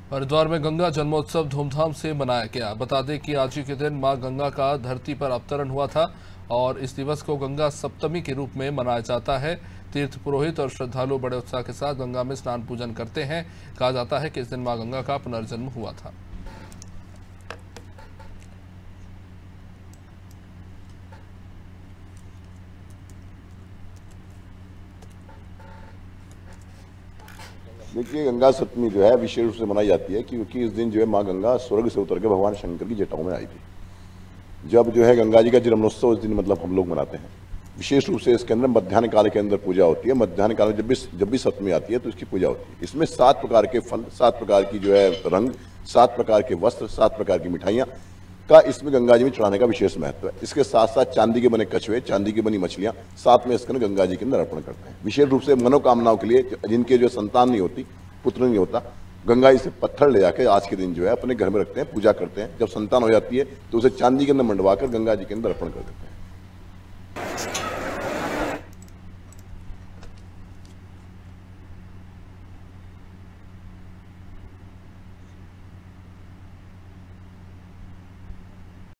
हरिद्वार में गंगा जन्मोत्सव धूमधाम से मनाया गया। बता दें कि आज ही के दिन मां गंगा का धरती पर अवतरण हुआ था और इस दिवस को गंगा सप्तमी के रूप में मनाया जाता है। तीर्थ पुरोहित और श्रद्धालु बड़े उत्साह के साथ गंगा में स्नान पूजन करते हैं। कहा जाता है कि इस दिन मां गंगा का पुनर्जन्म हुआ था। देखिए, गंगा सप्तमी जो है विशेष रूप से मनाई जाती है क्योंकि इस दिन जो है माँ गंगा स्वर्ग से उतर के भगवान शंकर की जटाओं में आई थी। जब जो है गंगा जी का जन्मोत्सव इस दिन मतलब हम लोग मनाते हैं। विशेष रूप से इसके अंदर मध्याह्न काल के अंदर पूजा होती है। मध्याह्न काल में जब भी सप्तमी आती है तो इसकी पूजा होती है। इसमें 7 प्रकार के फल, 7 प्रकार की जो है रंग, 7 प्रकार के वस्त्र, 7 प्रकार की मिठाइयाँ का इसमें गंगा जी में चढ़ाने का विशेष महत्व है। इसके साथ साथ चांदी के बने कछुए, चांदी की बनी मछलियां साथ में इसके अंदर गंगा जी के अंदर अर्पण करते हैं। विशेष रूप से मनोकामनाओं के लिए, जिनके जो संतान नहीं होती, पुत्र नहीं होता, गंगा जी से पत्थर ले जाकर आज के दिन जो है अपने घर में रखते हैं, पूजा करते हैं। जब संतान हो जाती है तो उसे चांदी के अंदर मंडवा कर गंगा जी के अंदर अर्पण कर देते हैं।